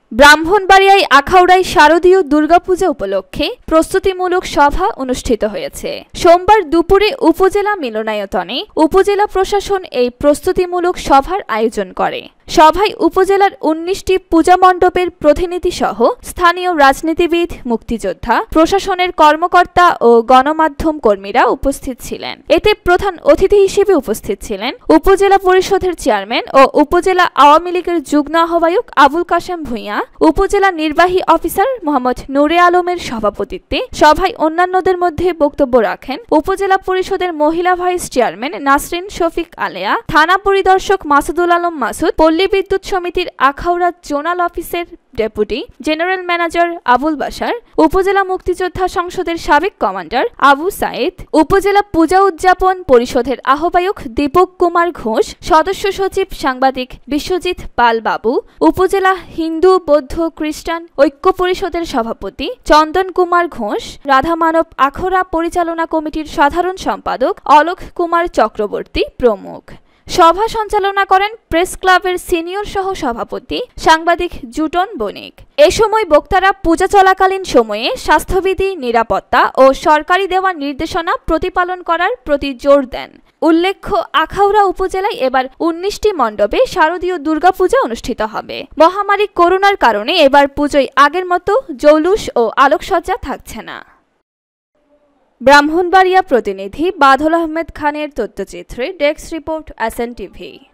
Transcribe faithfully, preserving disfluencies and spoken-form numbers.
ব্রাহ্মণবাড়িয়ায় আখাউড়ায় শারদীয় দুর্গাপূজা উপলক্ষে প্রস্তুতিমূলক সভা অনুষ্ঠিত হয়েছে। সোমবার দুপুরে উপজেলা মিলনায়তনে উপজেলা প্রশাসন এই প্রস্তুতিমূলক সভার আয়োজন করে। সভায় উপজেলার উনিশটি পূজা মণ্ডপের প্রতিনিধি সহ স্থানীয় রাজনীতিবিদ, মুক্তিযোদ্ধা, প্রশাসনের কর্মকর্তা ও গণমাধ্যম কর্মীরা উপস্থিত ছিলেন। এতে প্রধান অতিথি হিসেবে উপস্থিত ছিলেন উপজেলা পরিষদের চেয়ারম্যান ও উপজেলা আওয়ামী লীগের যুগ্ম আহ্বায়ক আবুল কাশেম ভূঁইয়া, উপজেলা নির্বাহী অফিসার মোহাম্মদ নুরে আলমের সভাপতিত্বে সভায় অন্যান্যদের মধ্যে বক্তব্য রাখেন উপজেলা পরিষদের মহিলা ভাইস চেয়ারম্যান নাসরিন শফিক আলেয়া, থানা পরিদর্শক মাসুদুল আলম মাসুদ, পল্লী বিদ্যুৎ সমিতির আখাউড়া জোনাল অফিসের deputy general manager Abul Bashar, উপজেলা মুক্তিযোদ্ধা সংসদের সাবেক কমান্ডার আবু সাইদ, উপজেলা পূজা উদযাপন পরিষদের আহ্বায়ক দীপক কুমার ঘোষ, সদস্য সচিব সাংবাদিক বিশ্বজিৎ পাল বাবু, উপজেলা হিন্দু বৌদ্ধ খ্রিস্টান ঐক্য পরিষদের সভাপতি চন্দন কুমার ঘোষ, রাধামানব আখড়া পরিচালনা কমিটির সাধারণ সম্পাদক অলোক কুমার চক্রবর্তী প্রমুখ। সভা সঞ্চালনা করেন প্রেস ক্লাবের সিনিয়র সহ সভাপতি সাংবাদিক জুটন বণিক। এ সময় বক্তারা পূজা চলাকালীন সময়ে স্বাস্থ্যবিধি, নিরাপত্তা ও সরকারি দেওয়া নির্দেশনা প্রতিপালন করার প্রতি জোর দেন। উল্লেখ্য, আখাউড়া উপজেলায় এবার উনিশটি মণ্ডপে শারদীয় দুর্গাপূজা অনুষ্ঠিত হবে। মহামারী করোনার কারণে এবার পুজোয় আগের মতো জৌলুস ও আলোকসজ্জা থাকছে না। ব্রাহ্মণবাড়িয়া প্রতিনিধি বাদল আহমেদ খানের তথ্যচিত্রে desk report S N TV.